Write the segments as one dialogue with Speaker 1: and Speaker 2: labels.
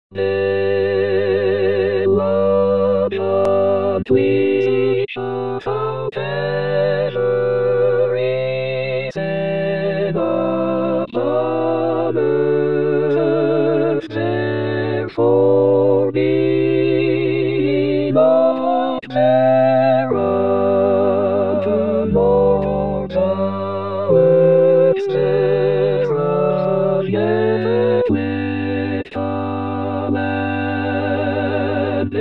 Speaker 1: Diligent we shall treasuries in above earth. Therefore be not barren to mortal works thereof, yet with command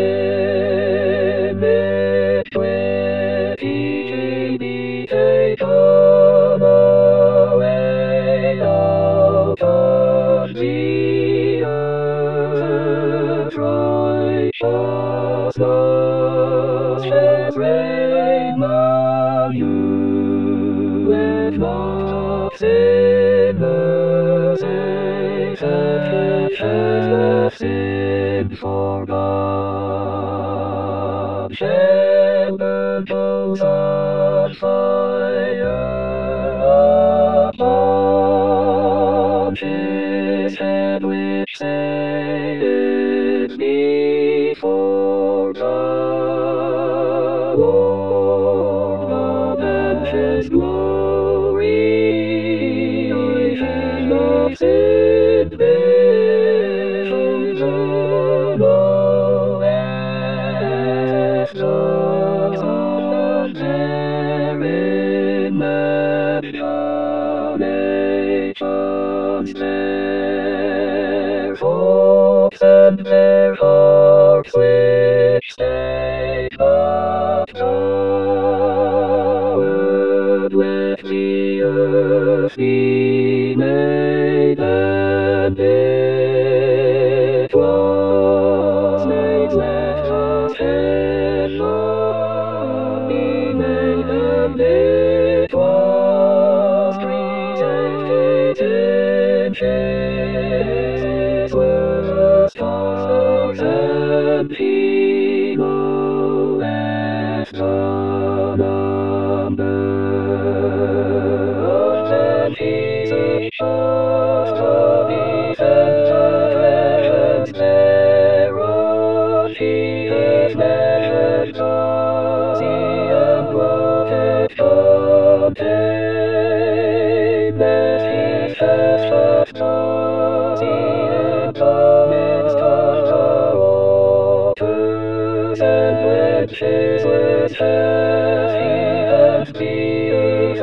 Speaker 1: in it with teaching be taken away out of the earth. Righteousness shall reign among you, and not sinners, and shall sin for God. Shall burn those on fire upon his head, which saith before the Lord God and his glory. I have not seen visions of no Esdras on their imaginations, their hopes and their hearts which stay not covered with the earth be made, and it was made, let us heaven be made, and it was created in his were stars and people left the number. And he searched the heavens thereon, he has measured the sea and what it contained. That he has shut the sea and the midst of the waters, and quenches with hath he and the earth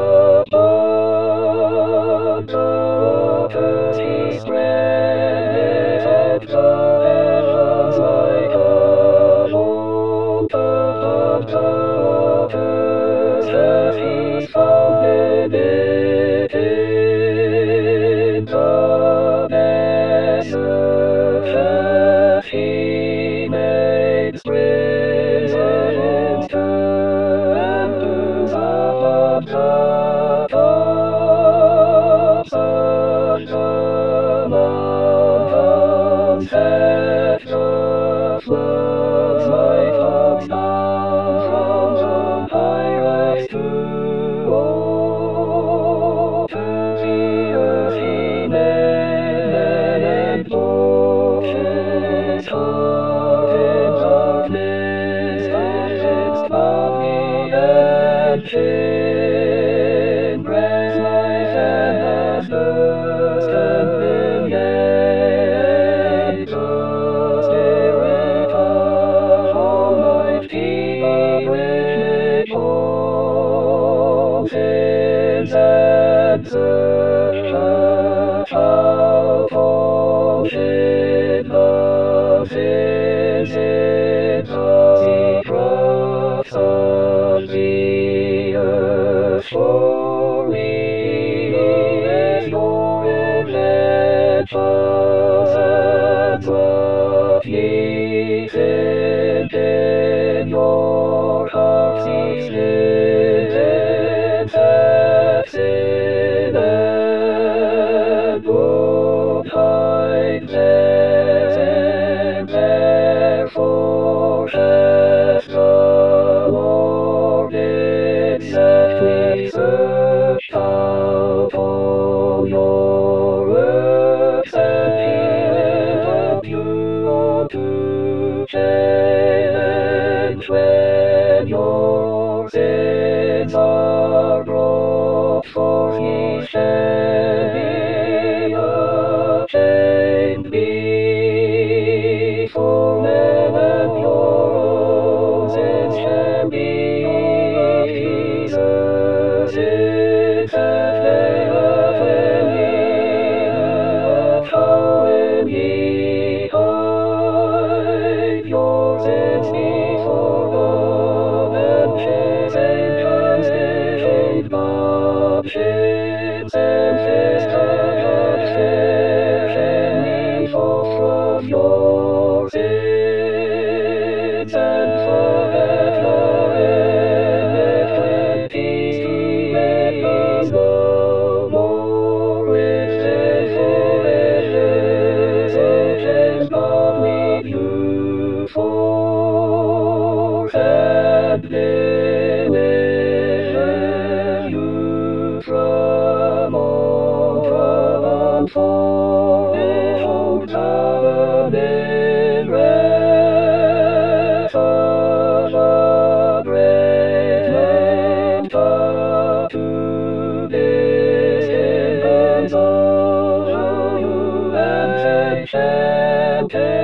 Speaker 1: upon the waters he spreadeth, and the heavens like a moat upon the waters hath he founded it in the desert hath he made springs and dews upon the tops of the mountains, hath the floods like fogs down from the high rise to water. The earth he made, and oceans hung in darkness midst of the ancient breath life and hath thirst and will yet thirst direct almighty of which oceans and search out ocean of his in the secrets of the earth. Surely is your inventions and what ye think in your hearts, ye sit in taxing and would hide them, therefore hath the Lord exactly searched out all your works, and he will when ye hide your sins before God, and shame ships and fish and fish, and ye fall from your sins, and forget your iniquities, let us no more with sinful decisions, God lead you forth and deliver you from all for in wrath of a great length to this of you, and they shall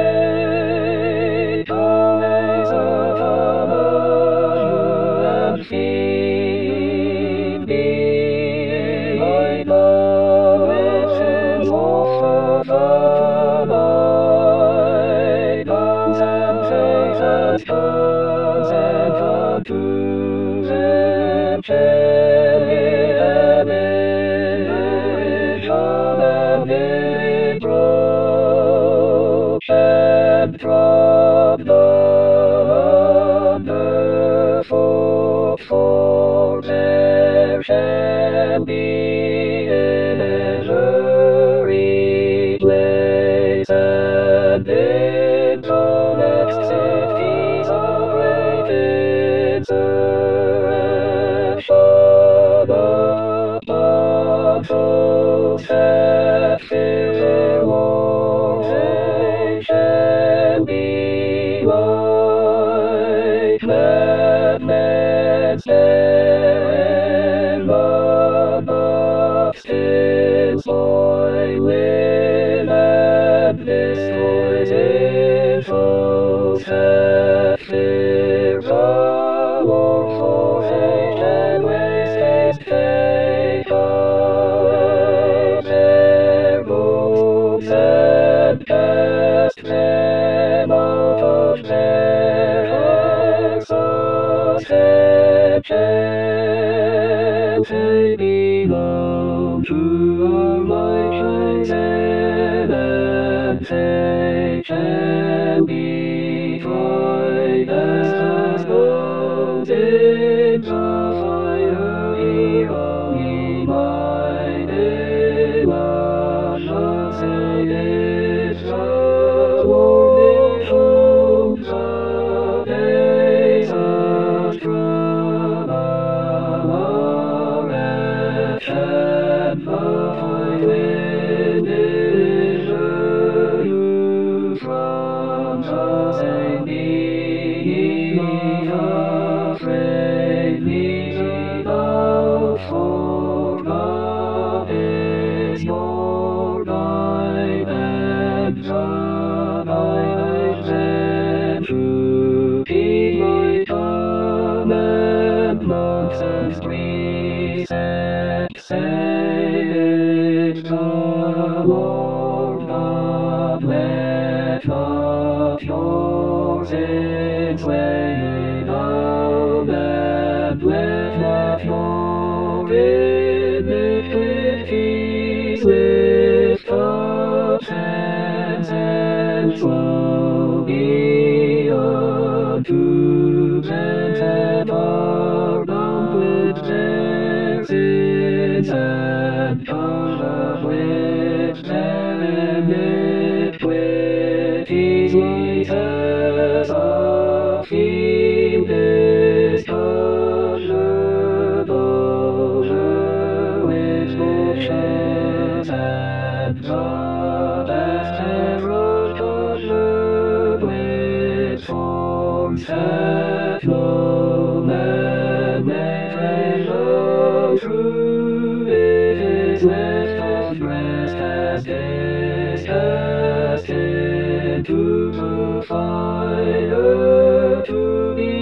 Speaker 1: take away of you, and feed me like the witches of the night, guns and Satan's guns and contusions, chariot and and broke and trod the underfoot, for there shall be in every place and in the next cities of great insurrection upon those that fear their Lord. They shall be like madmen staring above, still spoiling and destroys his foes that fear the Lord, for they shall waste his take away their robes and cast them out of their hearts, they belong to our righteous end, and they shall be tried as gold in the fire. Hear, O ye minded ones, saith the Lord, behold the days of trouble are at hand, but I will deliver you from the same. Be ye afraid, be thou, for God is your guide, and the guide them to keep my commandments and precepts, saith the Lord God. Let not your sins weigh down, and let not your iniquities lift up hands, and woe be unto them that are bound with their sins, and covered with their iniquities, like as a field is covered over with bushes, and the path thereof covered with thorns, that no man may treasure through. It is left undressed as is cast into the fire, to be